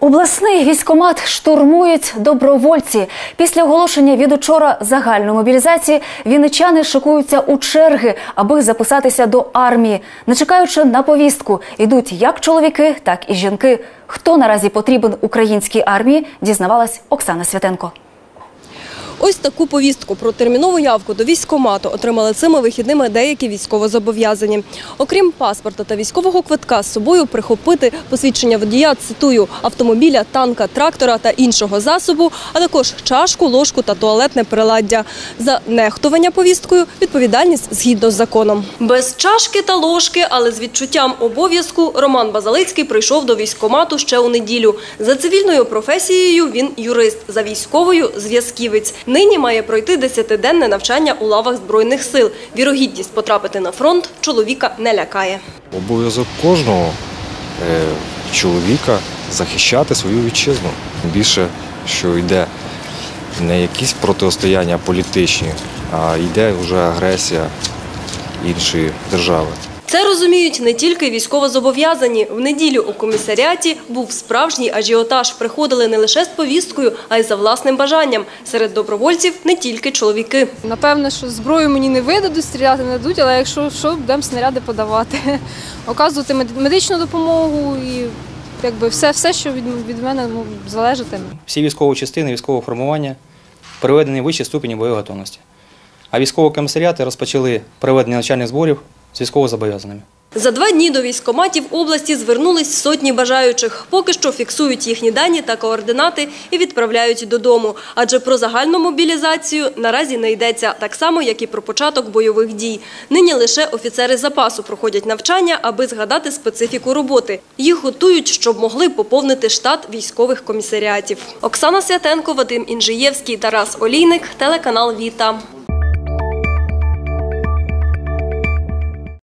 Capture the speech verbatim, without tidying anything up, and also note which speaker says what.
Speaker 1: Обласний військкомат штурмують добровольці. Після оголошення від учора загальної мобілізації вінничани шикуються у черги, аби записатися до армії. Не чекаючи на повістку, йдуть як чоловіки, так і жінки. Хто наразі потрібен українській армії, дізнавалась Оксана Святенко.
Speaker 2: Ось таку повістку про термінову явку до військкомату отримали цими вихідними деякі військовозобов'язані. Окрім паспорта та військового квитка, з собою прихопити посвідчення водія, цитую, автомобіля, танка, трактора та іншого засобу, а також чашку, ложку та туалетне приладдя. За нехтування повісткою відповідальність згідно з законом. Без чашки та ложки, але з відчуттям обов'язку, Роман Базалицький прийшов до військкомату ще у неділю. За цивільною професією він юрист, за військовою – зв'язківець. Нині має пройти десятиденне навчання у лавах Збройних сил. Вірогідність потрапити на фронт чоловіка не лякає.
Speaker 3: Обов'язок кожного е, чоловіка захищати свою вітчизну. Більше, що йде не якісь протистояння політичні, а йде вже агресія іншої держави.
Speaker 2: Це розуміють не тільки військовозобов'язані. В неділю у комісаріаті був справжній ажіотаж. Приходили не лише з повісткою, а й за власним бажанням. Серед добровольців не тільки чоловіки.
Speaker 4: Напевно, що зброю мені не видадуть, стріляти не дадуть, але якщо що, будемо снаряди подавати. Оказувати медичну допомогу і якби, все, все, що від, від мене ну, залежатиме.
Speaker 5: Всі військові частини, військового формування приведені в вищій ступені бойової готовності. А військові комісаріати розпочали проведення навчальних зборів з військовозобов'язаними.
Speaker 2: За два дні до військкоматів області звернулись сотні бажаючих. Поки що фіксують їхні дані та координати і відправляють додому. Адже про загальну мобілізацію наразі не йдеться, так само, як і про початок бойових дій. Нині лише офіцери запасу проходять навчання, аби згадати специфіку роботи. Їх готують, щоб могли поповнити штат військових комісаріатів. Оксана Святенко, Вадим Інжиєвський, Тарас Олійник, телеканал «Віта».